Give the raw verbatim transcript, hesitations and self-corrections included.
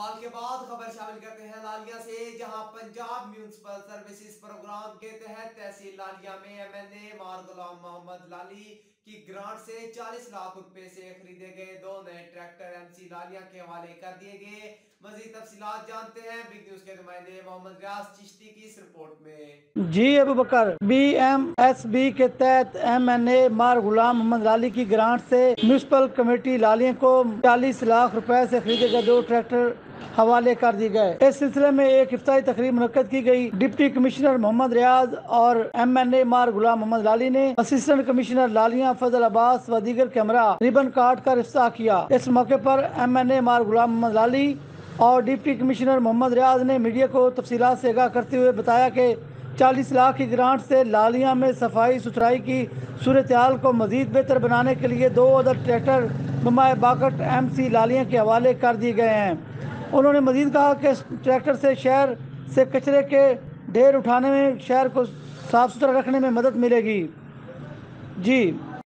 Call के बाद खबर शामिल करते हैं लालिया से, जहां पंजाब म्यूनिसिपल सर्विसेज प्रोग्राम के तहत तहसील लालिया में एमएनए मार गुलाम मोहम्मद लाली की ग्रांट से चालीस लाख रुपए से खरीदे गए दो नए ट्रैक्टर एमसी लालिया के हवाले कर दिए गए। मजीद तफसीलात जानते हैं बिग न्यूज के नुमाइंदे मोहम्मद रियाज चिश्ती की इस रिपोर्ट में। जी Abu Bakar, B M S B के तहत एम एन ए मार गुलाम मोहम्मद लाली की ग्रांट से म्यूनिसिपल कमेटी लालिया को चालीस लाख रुपए से खरीदे गए दो ट्रैक्टर हवाले कर दिए गए। इस सिलसिले में एक इफ्तारी तकरीब मुनक्कद की गई। डिप्टी कमिश्नर मोहम्मद रियाज और एम एन ए मार गुलाम मोहम्मद लाली ने असिस्टेंट कमिश्नर लालिया फजल अब्बास व दीगर कैमरा रिबन काट कर इफ्ताह किया। इस मौके पर एम एन ए मार गुलाम मोहम्मद लाली और डिप्टी कमिश्नर मोहम्मद रियाज ने मीडिया को तफसीलात से आगाह करते हुए बताया कि चालीस लाख की ग्रांट से लालिया में सफाई सुथराई की सूरत हाल को मजीद बेहतर बनाने के लिए दो अदर ट्रैक्टर नुमाए बाकट एम सी लालिया के हवाले कर दिए गए हैं। उन्होंने मजीद कहा कि ट्रैक्टर से शहर से कचरे के ढेर उठाने में, शहर को साफ सुथरा रखने में मदद मिलेगी। जी।